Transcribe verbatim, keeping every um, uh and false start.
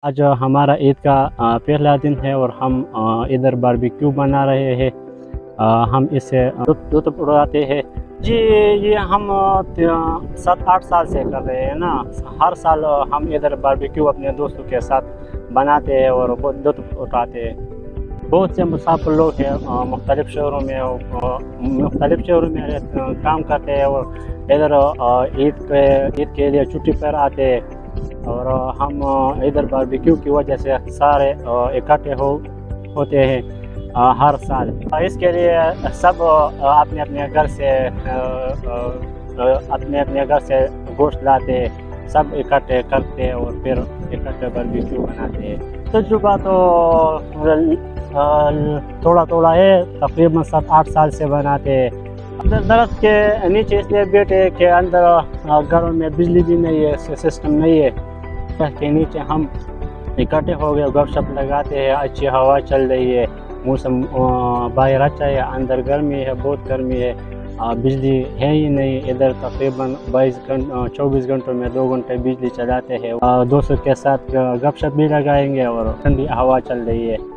آج ہمارا عید کا پہلا دن ہے اور ہم ادھر باربیکیو بنا رہے ہیں. ہم اس سے لطف اڑاتے ہیں. جی یہ ہم سات آٹھ سال سے کر رہے ہیں نا. ہر سال ہم ادھر باربیکیو اپنے دوستوں کے ساتھ بناتے ہیں اور بہت لطف اٹھاتے ہیں. بہت سے مسافر لوگ ہیں مختلف شہروں میں مختلف شہروں میں کام کرتے ہیں اور ادھر عید پہ عید کے لیے چھٹی پر آتے ہیں اور ہم ادھر باربیکیو کی وجہ سے سارے اکٹھے ہو ہوتے ہیں ہر سال. اس کے لیے سب اپنے اپنے گھر سے اپنے اپنے گھر سے گوشت لاتے ہیں, سب اکٹھے کرتے ہیں اور پھر اکٹھے باربیکیو بناتے ہیں. تجربہ تو تھوڑا تھوڑا ہے, تقریباً سات آٹھ سال سے بناتے ہیں. اندر درخت کے نیچے اس لیے بیٹھے کہ اندر گھروں میں بجلی بھی نہیں ہے, سسٹم نہیں ہے. درخت کے نیچے ہم اکٹھے ہو گئے, گپ شپ لگاتے ہیں, اچھی ہوا چل رہی ہے, موسم باہر اچھا ہے, اندر گرمی ہے, بہت گرمی ہے, بجلی ہے ہی نہیں. ادھر تقریباً بائیس گھنٹوں چوبیس گھنٹوں میں دو گھنٹے بجلی چلاتے ہیں. دوستوں کے ساتھ گپ شپ بھی لگائیں گے اور ٹھنڈی ہوا چل رہی ہے.